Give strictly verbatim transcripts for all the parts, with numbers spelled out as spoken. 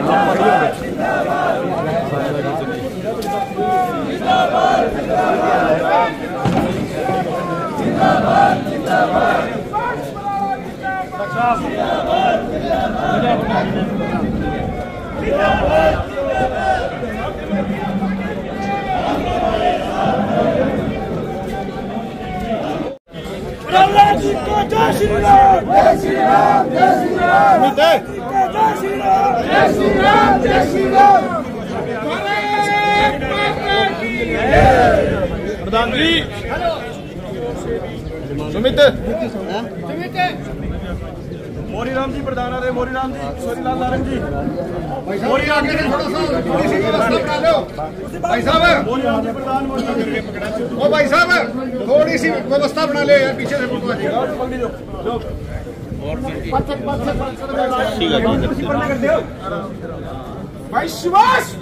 प्रहलाद जी को जय श्री राम, जय श्री राम, जय श्री राम, जय श्री राम, जय श्री राम, जय श्री राम। प्रधान जी सुमित मोरी राम जी प्रधान आ मोरी राम जी सोरी लाल नारंग जी मोरी राम जी थोड़ा सा थोड़ी सी व्यवस्था बना लो भाई साहब। मोरी राम जी प्रधान ओ भाई साहब थोड़ी सी व्यवस्था बना ले यार पीछे से पकड़ी दो भाई सुभाष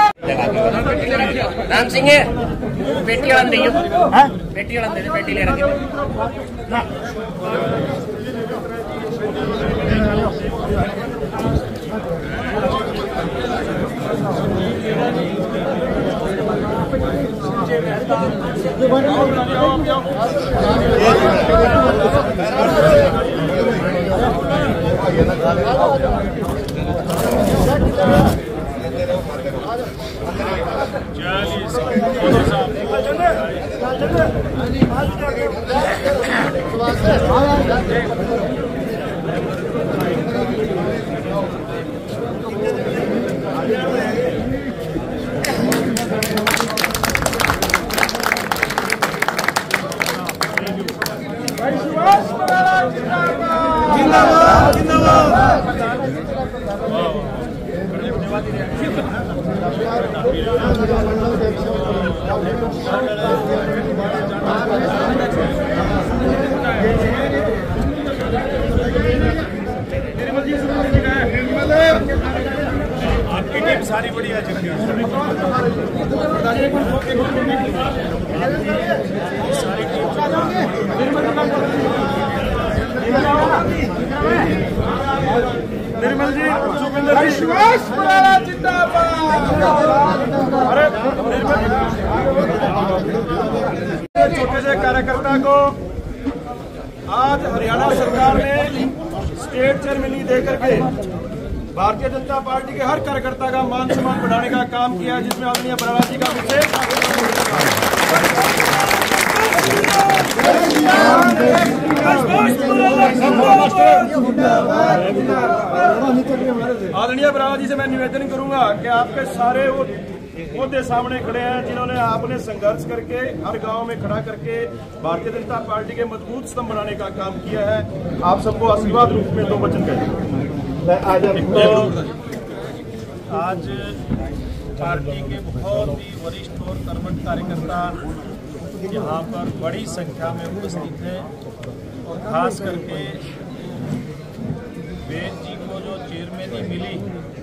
राम सिंह पेटी वाला नहीं है पेटी वाला दे पेटी ले रखे जिंदाबाद जिंदाबाद। आपकी टीम सारी बढ़िया चल रही निर्मल जी सुखविंदर जी जिंदाबाद। अरे छोटे से कार्यकर्ता को आज हरियाणा सरकार ने स्टेट चेयरमैनी देकर के भारतीय जनता पार्टी के हर कार्यकर्ता का मान सम्मान बढ़ाने का काम किया है, जिसमें आदरणीय प्रहलाद जी का विशेष आदरणीय प्रहलाद जी से मैं निवेदन करूंगा कि आपके सारे वो मुद्दे सामने खड़े हैं जिन्होंने आपने संघर्ष करके हर गांव में खड़ा करके भारतीय जनता पार्टी के मजबूत स्तंभ बनाने का काम किया है। आप सबको आशीर्वाद रूप में दो वचन कहें। आज पार्टी के बहुत ही वरिष्ठ और कर्मठ कार्यकर्ता यहाँ पर बड़ी संख्या में उपस्थित हैं और खास करके वेद जी को जो चेयरमैनी मिली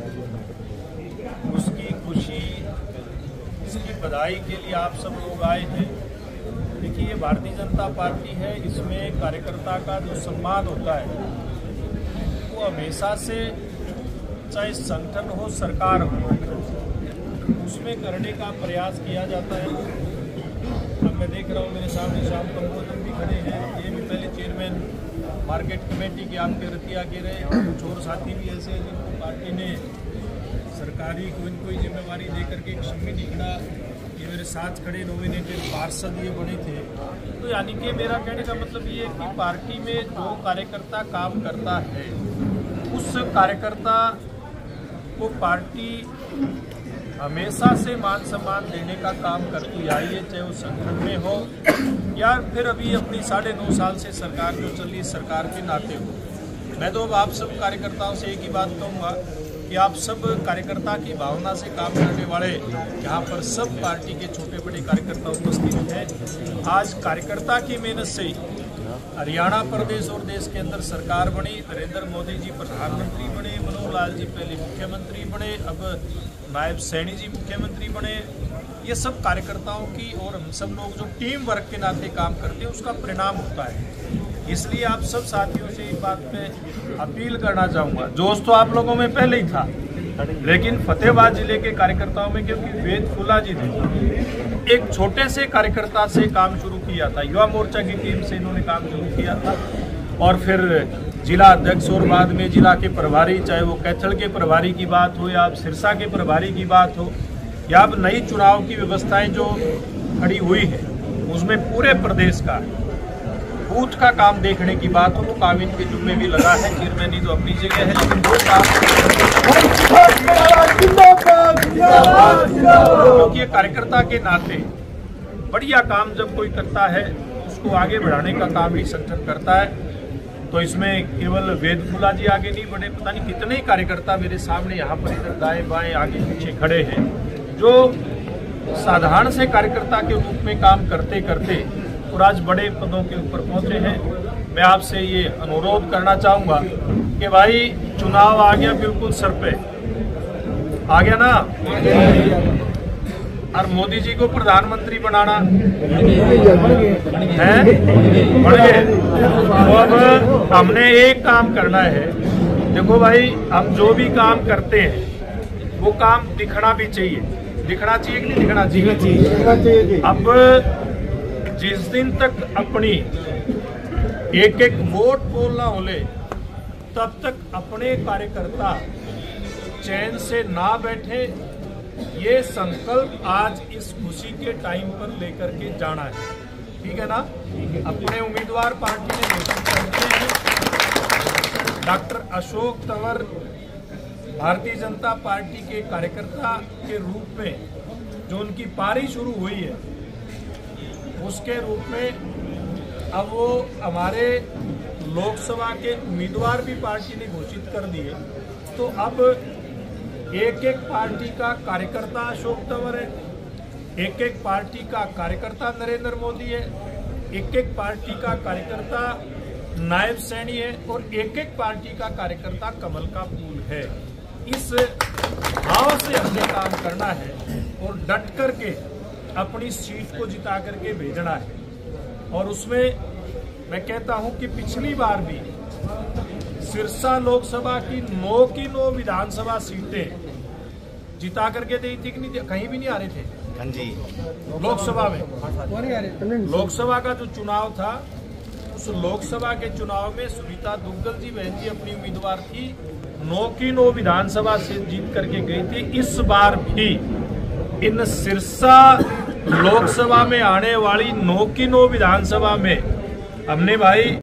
उसकी खुशी इसकी बधाई के लिए आप सब लोग आए हैं। देखिए ये भारतीय जनता पार्टी है, इसमें कार्यकर्ता का जो सम्मान होता है वो हमेशा से चाहे संगठन हो सरकार हो उसमें करने का प्रयास किया जाता है। अब मैं देख रहा हूँ मेरे सामने श्याम कंबोजन भी खड़े हैं, ये भी पहले चेयरमैन मार्केट कमेटी के आपके रतिया के रहे और कुछ और साथी भी ऐसे हैं जिनको पार्टी ने सरकारी कोई न कोई जिम्मेवारी देकर के एक समिति खड़ा, ये मेरे साथ खड़े नॉमिनेटेड पार्षद ये बने थे। तो यानी कि मेरा कहने का मतलब ये है कि पार्टी में जो कार्यकर्ता काम करता है उस कार्यकर्ता को पार्टी हमेशा से मान सम्मान देने का काम करती आई है, चाहे वो संगठन में हो या फिर अभी अपनी साढ़े नौ साल से सरकार जो चल रही सरकार के नाते हो। मैं तो अब आप सब कार्यकर्ताओं से एक ही बात कहूँगा कि आप सब कार्यकर्ता की भावना से काम करने वाले यहाँ पर सब पार्टी के छोटे बड़े कार्यकर्ता उपस्थित हैं। आज कार्यकर्ता की मेहनत से हरियाणा प्रदेश और देश के अंदर सरकार बनी, नरेंद्र मोदी जी प्रधानमंत्री बने, मनोहर लाल जी पहले मुख्यमंत्री बने, अब नायब सैनी जी मुख्यमंत्री बने। ये सब कार्यकर्ताओं की और हम सब लोग जो टीम वर्क के नाते काम करते हैं उसका परिणाम होता है। इसलिए आप सब साथियों से इस बात पे अपील करना चाहूँगा, जोश तो आप लोगों में पहले ही था लेकिन फतेहाबाद जिले के कार्यकर्ताओं में क्योंकि वेद फुला जी थे, एक छोटे से कार्यकर्ता से काम शुरू किया था, युवा मोर्चा की टीम से इन्होंने काम शुरू किया था और फिर जिला अध्यक्ष और बाद में जिला के प्रभारी, चाहे वो कैथल के प्रभारी की बात हो या आप सिरसा के प्रभारी की बात हो या अब नई चुनाव की व्यवस्थाएं जो खड़ी हुई है उसमें पूरे प्रदेश का बूथ का काम देखने की बात हो तो काम इनके जुम्मे भी लगा है। चेयरमैन तो अपनी जगह है, लेकिन वो काम क्योंकि कार्यकर्ता के नाते बढ़िया काम जब कोई करता है उसको आगे बढ़ाने का काम ही संगठन करता है। तो इसमें केवल वेद फुला जी आगे नहीं बढ़े, पता नहीं कितने ही कार्यकर्ता मेरे सामने यहाँ पर इधर दाएं बाएं आगे पीछे खड़े हैं जो साधारण से कार्यकर्ता के रूप में काम करते करते और आज बड़े पदों के ऊपर पहुंचे हैं। मैं आपसे ये अनुरोध करना चाहूँगा कि भाई चुनाव आ गया बिल्कुल सर पे आ गया ना, और मोदी जी को प्रधानमंत्री बनाना है, बढ़ गए। तो अब हमने एक काम करना है, देखो भाई हम जो भी काम करते हैं वो काम दिखना भी चाहिए, दिखना चाहिए कि नहीं दिखना चाहिए। अब जिस दिन तक अपनी एक एक वोट बोलना होले तब तक अपने कार्यकर्ता चैन से ना बैठे, ये संकल्प आज इस खुशी के टाइम पर लेकर के जाना है, ठीक है ना। अपने उम्मीदवार पार्टी ने घोषित करते हैं, डॉक्टर अशोक तंवर भारतीय जनता पार्टी के कार्यकर्ता के रूप में जो उनकी पारी शुरू हुई है उसके रूप में अब वो हमारे लोकसभा के उम्मीदवार भी पार्टी ने घोषित कर दिए। तो अब एक एक पार्टी का कार्यकर्ता अशोक तंवर है, एक एक पार्टी का कार्यकर्ता नरेंद्र मोदी है, एक एक पार्टी का कार्यकर्ता नायब सैनी है और एक एक पार्टी का कार्यकर्ता कमल का फूल है। इस भाव से हमने काम करना है और डट करके अपनी सीट को जिता करके भेजना है। और उसमें मैं कहता हूं कि पिछली बार भी सिरसा लोकसभा की नौ की नौ विधानसभा सीटें जिता करके दी थी कि नहीं, कहीं भी नहीं आ रहे थे। हाँ जी, लोकसभा में लोकसभा का जो चुनाव था उस लोकसभा के चुनाव में सुनीता दुग्गल जी बहन जी अपनी उम्मीदवार थी, नौ की नौ विधानसभा से जीत करके गई थी। इस बार भी इन सिरसा लोकसभा में आने वाली नौ की नौ विधानसभा में हमने भाई